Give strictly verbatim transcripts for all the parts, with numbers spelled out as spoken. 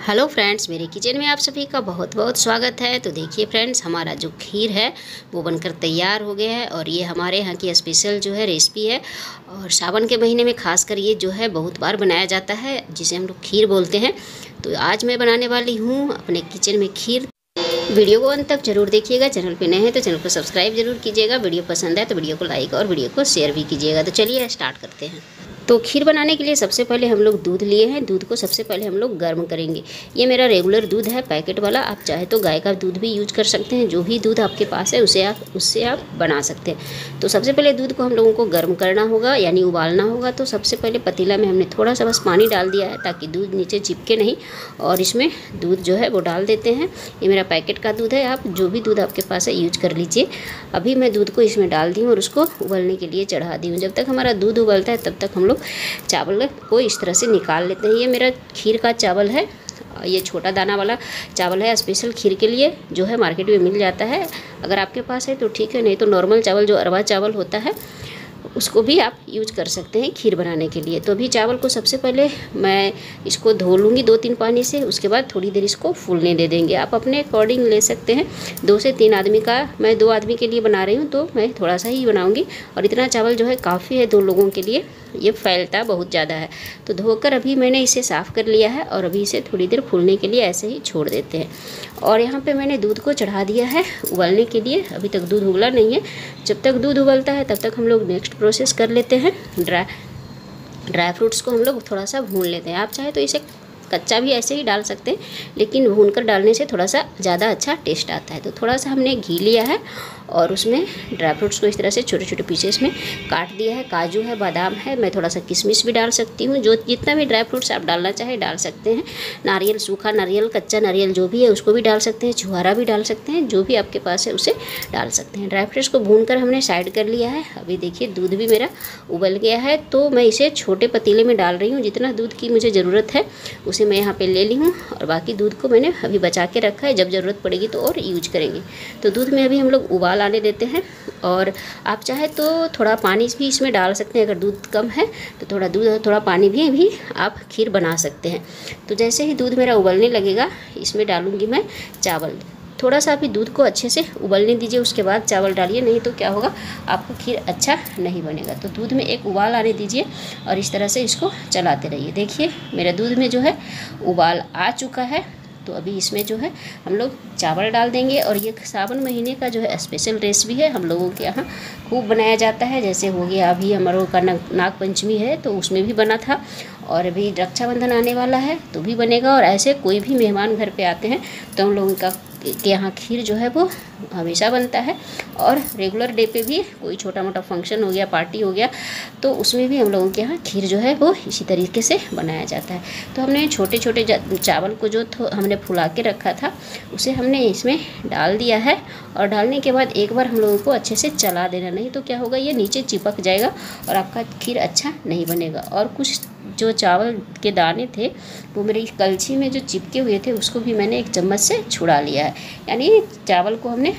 Hello friends, मेरे kitchen में आप सभी का बहुत बहुत स्वागत है। तो देखिए फ्रेंड्स, हमारा जो खीर है वो बनकर तैयार हो गया है और ये हमारे यहाँ की स्पेशल जो है रेसिपी है। और सावन के महीने में खासकर ये जो है बहुत बार बनाया जाता है, जिसे हम लोग खीर बोलते हैं। तो आज मैं बनाने वाली हूँ अपने किचन में खीर। वीडियो को अंत तक जरूर देखिएगा। चैनल पे नए हैं तो चैनल को सब्सक्राइब जरूर कीजिएगा। वीडियो पसंद है तो वीडियो को लाइक और वीडियो को शेयर भी कीजिएगा। तो चलिए स्टार्ट करते हैं। तो खीर बनाने के लिए सबसे पहले हम लोग दूध लिए हैं। दूध को सबसे पहले हम लोग गर्म करेंगे। ये मेरा रेगुलर दूध है, पैकेट वाला। आप चाहे तो गाय का दूध भी यूज कर सकते हैं। जो भी दूध आपके पास है उसे आप उससे आप बना सकते हैं। तो सबसे पहले दूध को हम लोगों को गर्म करना होगा, यानी उबालना होगा। तो सबसे पहले पतीला में हमने थोड़ा सा बस पानी डाल दिया है ताकि दूध नीचे चिपके नहीं, और इसमें दूध जो है वो डाल देते हैं। ये मेरा पैकेट का दूध है, आप जो भी दूध आपके पास है यूज कर लीजिए। अभी मैं दूध को इसमें डाल दी हूँ और उसको उबलने के लिए चढ़ा दी हूँ। जब तक हमारा दूध उबलता है तब तक हम लोग चावल को इस तरह से निकाल लेते हैं। ये मेरा खीर का चावल है, ये छोटा दाना वाला चावल है, स्पेशल खीर के लिए जो है मार्केट में मिल जाता है। अगर आपके पास है तो ठीक है, नहीं तो नॉर्मल चावल जो अरवा चावल होता है उसको भी आप यूज कर सकते हैं खीर बनाने के लिए। तो अभी चावल को सबसे पहले मैं इसको धो लूँगी दो तीन पानी से। उसके बाद थोड़ी देर इसको फूलने दे देंगे। आप अपने अकॉर्डिंग ले सकते हैं। दो से तीन आदमी का, मैं दो आदमी के लिए बना रही हूँ तो मैं थोड़ा सा ही बनाऊँगी। और इतना चावल जो है काफ़ी है दो लोगों के लिए, ये फैलता बहुत ज़्यादा है। तो धोकर अभी मैंने इसे साफ़ कर लिया है और अभी इसे थोड़ी देर फूलने के लिए ऐसे ही छोड़ देते हैं। और यहाँ पे मैंने दूध को चढ़ा दिया है उबलने के लिए। अभी तक दूध उबला नहीं है। जब तक दूध उबलता है तब तक हम लोग नेक्स्ट प्रोसेस कर लेते हैं। ड्राई ड्राई फ्रूट्स को हम लोग थोड़ा सा भून लेते हैं। आप चाहे तो इसे कच्चा भी ऐसे ही डाल सकते हैं, लेकिन भूनकर डालने से थोड़ा सा ज़्यादा अच्छा टेस्ट आता है। तो थोड़ा सा हमने घी लिया है और उसमें ड्राई फ्रूट्स को इस तरह से छोटे छोटे पीसेस में काट दिया है। काजू है, बादाम है, मैं थोड़ा सा किशमिश भी डाल सकती हूँ। जो जितना भी ड्राई फ्रूट्स आप डालना चाहे डाल सकते हैं। नारियल, सूखा नारियल, कच्चा नारियल जो भी है उसको भी डाल सकते हैं। छुहारा भी डाल सकते हैं, जो भी आपके पास है उसे डाल सकते हैं। ड्राई फ्रूट्स को भून कर हमने साइड कर लिया है। अभी देखिए दूध भी मेरा उबल गया है, तो मैं इसे छोटे पतीले में डाल रही हूँ। जितना दूध की मुझे ज़रूरत है उसे मैं यहाँ पे ले ली हूँ, और बाकी दूध को मैंने अभी बचा के रखा है। जब ज़रूरत पड़ेगी तो और यूज करेंगे। तो दूध में अभी हम लोग उबाल आने देते हैं। और आप चाहे तो थोड़ा पानी भी इसमें डाल सकते हैं। अगर दूध कम है तो थोड़ा दूध और थोड़ा पानी भी भी आप खीर बना सकते हैं। तो जैसे ही दूध मेरा उबलने लगेगा इसमें डालूँगी मैं चावल। थोड़ा सा अभी दूध को अच्छे से उबलने दीजिए, उसके बाद चावल डालिए, नहीं तो क्या होगा, आपका खीर अच्छा नहीं बनेगा। तो दूध में एक उबाल आने दीजिए और इस तरह से इसको चलाते रहिए। देखिए मेरा दूध में जो है उबाल आ चुका है। तो अभी इसमें जो है हम लोग चावल डाल देंगे। और ये सावन महीने का जो है स्पेशल रेसिपी है, हम लोगों के यहाँ खूब बनाया जाता है। जैसे हो गया अभी हमारों का नाग पंचमी है तो उसमें भी बना था, और अभी रक्षाबंधन आने वाला है तो भी बनेगा। और ऐसे कोई भी मेहमान घर पे आते हैं तो हम लोगों का के यहाँ खीर जो है वो हमेशा बनता है। और रेगुलर डे पे भी कोई छोटा मोटा फंक्शन हो गया, पार्टी हो गया, तो उसमें भी हम लोगों के यहाँ खीर जो है वो इसी तरीके से बनाया जाता है। तो हमने छोटे छोटे चावल को जो हमने फुला के रखा था उसे हमने इसमें डाल दिया है। और डालने के बाद एक बार हम लोगों को अच्छे से चला देना, नहीं तो क्या होगा, ये नीचे चिपक जाएगा और आपका खीर अच्छा नहीं बनेगा। और कुछ जो चावल के दाने थे वो मेरी कलछी में जो चिपके हुए थे उसको भी मैंने एक चम्मच से छुड़ा लिया है। यानी चावल को हमने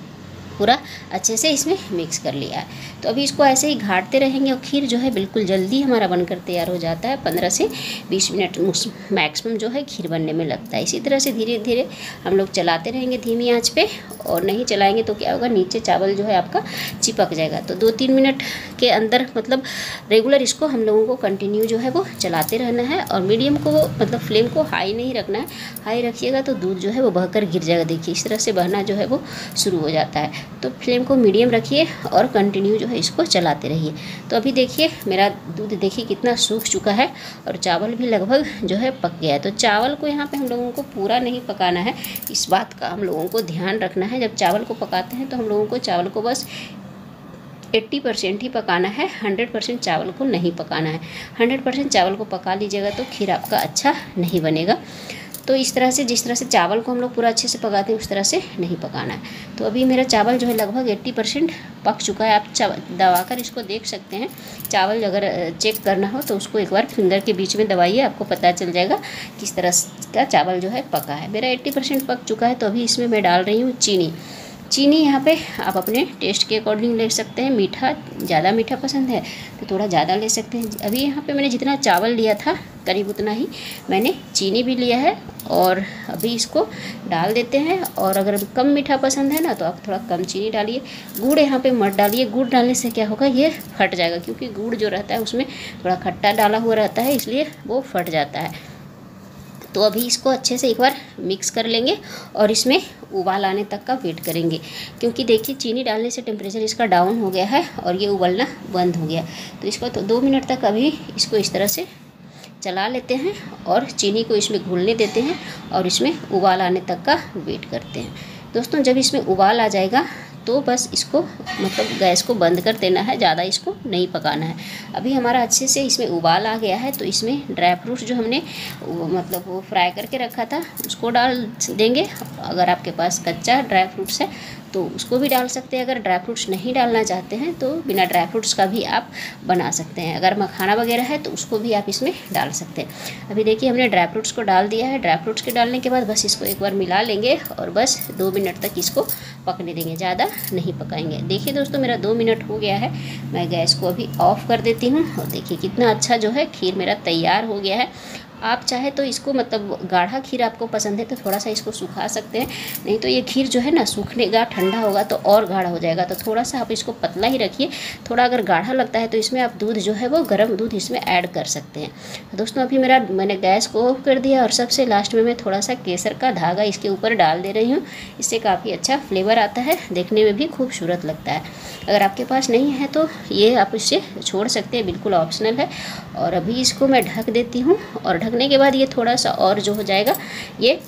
पूरा अच्छे से इसमें मिक्स कर लिया है। तो अभी इसको ऐसे ही घाटते रहेंगे और खीर जो है बिल्कुल जल्दी हमारा बनकर तैयार हो जाता है। पंद्रह से बीस मिनट मैक्सिमम जो है खीर बनने में लगता है। इसी तरह से धीरे धीरे हम लोग चलाते रहेंगे धीमी आंच पे, और नहीं चलाएंगे तो क्या होगा, नीचे चावल जो है आपका चिपक जाएगा। तो दो तीन मिनट के अंदर, मतलब रेगुलर इसको हम लोगों को कंटिन्यू जो है वो चलाते रहना है। और मीडियम को, मतलब फ्लेम को हाई नहीं रखना है। हाई रखिएगा तो दूध जो है वो बहकर गिर जाएगा। देखिए इस तरह से बहना जो है वो शुरू हो जाता है। तो फ्लेम को मीडियम रखिए और कंटिन्यू जो है इसको चलाते रहिए। तो अभी देखिए मेरा दूध देखिए कितना सूख चुका है और चावल भी लगभग जो है पक गया है। तो चावल को यहाँ पे हम लोगों को पूरा नहीं पकाना है, इस बात का हम लोगों को ध्यान रखना है। जब चावल को पकाते हैं तो हम लोगों को चावल को बस अस्सी परसेंट ही पकाना है, सौ परसेंट चावल को नहीं पकाना है। सौ परसेंट चावल को पका लीजिएगा तो खीर आपका अच्छा नहीं बनेगा। तो इस तरह से, जिस तरह से चावल को हम लोग पूरा अच्छे से पकाते हैं उस तरह से नहीं पकाना है। तो अभी मेरा चावल जो है लगभग अस्सी परसेंट पक चुका है। आप दबाकर इसको देख सकते हैं। चावल अगर चेक करना हो तो उसको एक बार फिंगर के बीच में दबाइए, आपको पता चल जाएगा किस तरह का चावल जो है पका है। मेरा अस्सी परसेंट पक चुका है। तो अभी इसमें मैं डाल रही हूँ चीनी। चीनी यहाँ पे आप अपने टेस्ट के अकॉर्डिंग ले सकते हैं। मीठा, ज़्यादा मीठा पसंद है तो थोड़ा ज़्यादा ले सकते हैं। अभी यहाँ पे मैंने जितना चावल लिया था करीब उतना ही मैंने चीनी भी लिया है और अभी इसको डाल देते हैं। और अगर कम मीठा पसंद है ना तो आप थोड़ा कम चीनी डालिए। गुड़ यहाँ पे मत डालिए, गुड़ डालने से क्या होगा, ये फट जाएगा, क्योंकि गुड़ जो रहता है उसमें थोड़ा खट्टा डाला हुआ रहता है, इसलिए वो फट जाता है। तो अभी इसको अच्छे से एक बार मिक्स कर लेंगे और इसमें उबाल आने तक का वेट करेंगे, क्योंकि देखिए चीनी डालने से टेम्परेचर इसका डाउन हो गया है और ये उबलना बंद हो गया। तो इसको तो दो मिनट तक अभी इसको इस तरह से चला लेते हैं और चीनी को इसमें घुलने देते हैं और इसमें उबाल आने तक का वेट करते हैं। दोस्तों जब इसमें उबाल आ जाएगा तो बस इसको मतलब गैस को बंद कर देना है, ज़्यादा इसको नहीं पकाना है। अभी हमारा अच्छे से इसमें उबाल आ गया है, तो इसमें ड्राई फ्रूट्स जो हमने वो मतलब वो फ्राई करके रखा था उसको डाल देंगे। अगर आपके पास कच्चा ड्राई फ्रूट्स है तो उसको भी डाल सकते हैं। अगर ड्राई फ्रूट्स नहीं डालना चाहते हैं तो बिना ड्राई फ्रूट्स का भी आप बना सकते हैं। अगर मखाना वगैरह है तो उसको भी आप इसमें डाल सकते हैं। अभी देखिए हमने ड्राई फ्रूट्स को डाल दिया है। ड्राई फ्रूट्स के डालने के बाद बस इसको एक बार मिला लेंगे और बस दो मिनट तक इसको पकने देंगे, ज़्यादा नहीं पकाएंगे। देखिए दोस्तों मेरा दो मिनट हो गया है, मैं गैस को अभी ऑफ़ कर देती हूँ और देखिए कितना अच्छा जो है खीर मेरा तैयार हो गया है। आप चाहे तो इसको मतलब गाढ़ा खीर आपको पसंद है तो थोड़ा सा इसको सुखा सकते हैं, नहीं तो ये खीर जो है ना सूखनेगा, ठंडा होगा तो और गाढ़ा हो जाएगा। तो थोड़ा सा आप इसको पतला ही रखिए। थोड़ा अगर गाढ़ा लगता है तो इसमें आप दूध जो है वो गर्म दूध इसमें ऐड कर सकते हैं। दोस्तों अभी मेरा मैंने गैस को ऑफ कर दिया और सबसे लास्ट में मैं थोड़ा सा केसर का धागा इसके ऊपर डाल दे रही हूँ। इससे काफ़ी अच्छा फ्लेवर आता है, देखने में भी खूबसूरत लगता है। अगर आपके पास नहीं है तो ये आप इससे छोड़ सकते हैं, बिल्कुल ऑप्शनल है। और अभी इसको मैं ढक देती हूँ और ढकने के बाद ये थोड़ा सा और जो हो जाएगा ये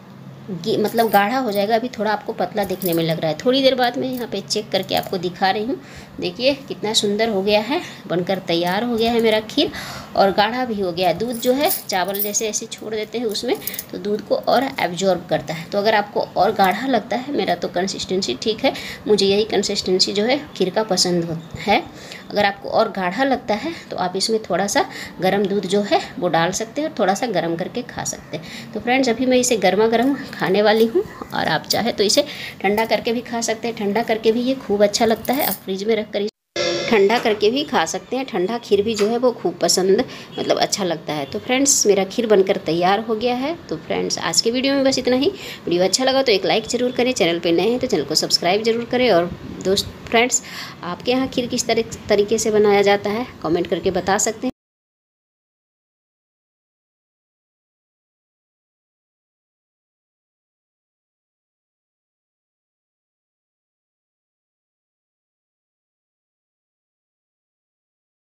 मतलब गाढ़ा हो जाएगा। अभी थोड़ा आपको पतला दिखने में लग रहा है। थोड़ी देर बाद मैं यहाँ पे चेक करके आपको दिखा रही हूँ। देखिए कितना सुंदर हो गया है, बनकर तैयार हो गया है मेरा खीर और गाढ़ा भी हो गया है। दूध जो है चावल जैसे ऐसे छोड़ देते हैं उसमें तो दूध को और एब्जॉर्ब करता है। तो अगर आपको और गाढ़ा लगता है, मेरा तो कंसिस्टेंसी ठीक है, मुझे यही कंसिस्टेंसी जो है खीर का पसंद है। अगर आपको और गाढ़ा लगता है तो आप इसमें थोड़ा सा गर्म दूध जो है वो डाल सकते हैं और थोड़ा सा गर्म करके खा सकते हैं। तो फ्रेंड्स अभी मैं इसे गर्मा गर्म खाने वाली हूँ और आप चाहे तो इसे ठंडा करके भी खा सकते हैं। ठंडा करके भी ये खूब अच्छा लगता है। आप फ्रिज में रख कर ठंडा करके भी खा सकते हैं। ठंडा खीर भी जो है वो खूब पसंद मतलब अच्छा लगता है। तो फ्रेंड्स मेरा खीर बनकर तैयार हो गया है। तो फ्रेंड्स आज के वीडियो में बस इतना ही। वीडियो अच्छा लगा तो एक लाइक ज़रूर करें, चैनल पे नए हैं तो चैनल को सब्सक्राइब जरूर करें। और दोस्त फ्रेंड्स आपके यहाँ खीर किस तरह तरीके से बनाया जाता है कमेंट करके बता सकते हैं।